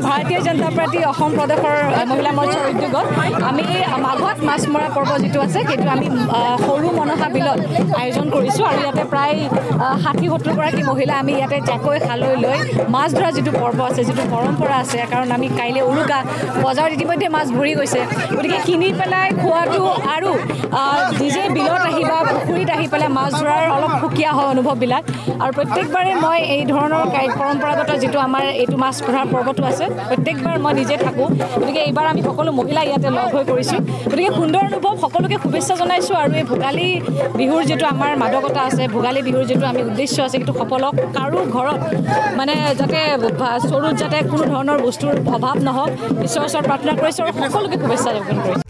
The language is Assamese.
ভাৰতীয় জনতা পাৰ্টি অসম প্ৰদেশৰ মহিলা মৰ্চাৰ উদ্যোগত আমি মাঘত মাছ মৰা পৰ্ব যিটো আছে সেইটো আমি সৰু মনসা বিলত আয়োজন কৰিছোঁ আৰু ইয়াতে প্ৰায় 60-70 গৰাকী মহিলা আমি ইয়াতে জাকৈ খালৈ লৈ মাছ ধৰা যিটো পৰ্ব আছে যিটো পৰম্পৰা আছে কাৰণ আমি কাইলৈ উৰুকা বজাৰত ইতিমধ্যে মাছ ভৰি গৈছে গতিকে কিনি পেলাই খোৱাটো আৰু নিজে বিলত আহি বা পুখুৰীত আহি পেলাই মাছ ধৰাৰ অলপ সুকীয়া হয় অনুভৱবিলাক আৰু প্ৰত্যেকবাৰে মই এই ধৰণৰ পৰম্পৰাগত যিটো আমাৰ এইটো মাছ ধৰাৰ পৰ্বটো আছে প্ৰত্যেকবাৰ মই নিজে থাকোঁ গতিকে এইবাৰ আমি সকলো মহিলা ইয়াতে লগ হৈ কৰিছোঁ গতিকে সুন্দৰ অনুভৱ সকলোকে শুভেচ্ছা জনাইছোঁ আৰু এই ভোগালী বিহুৰ যিটো আমাৰ মাদকতা আছে ভোগালী বিহুৰ যিটো আমি উদ্দেশ্য আছে সেইটো সকলক কাৰো ঘৰত মানে যাতে চৰুত যাতে কোনো ধৰণৰ বস্তুৰ অভাৱ নহওক ঈশ্বৰৰ ওচৰত প্ৰাৰ্থনা কৰিছোঁ আৰু সকলোকে শুভেচ্ছা জ্ঞাপন কৰিছোঁ